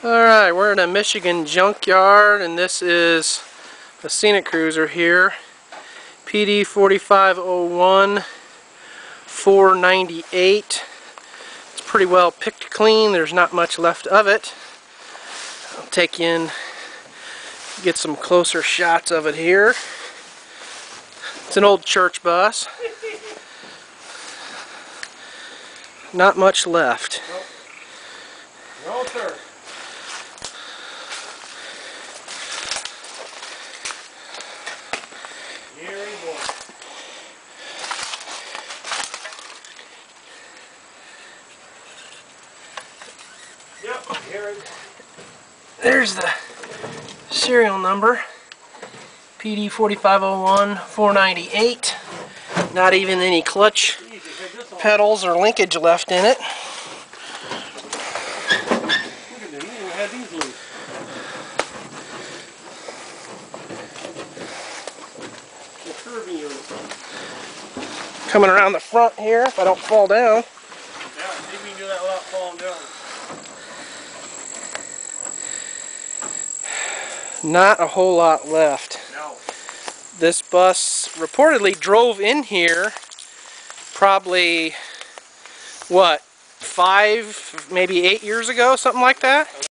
Alright, we're in a Michigan junkyard, and this is a Scenicruiser here. PD4501-498. It's pretty well picked clean. There's not much left of it. I'll take you in, get some closer shots of it here. It's an old church bus. Not much left. Nope. No, sir. Yep, here it is. There's the serial number. PD4501-498. Not even any clutch pedals or linkage left in it. Look at this, you even had these loose. The curving unit. Coming around the front here if I don't fall down. Yeah, see if we can do that without falling down. Not a whole lot left. No. This bus reportedly drove in here probably, what, 5, maybe 8 years ago, something like that?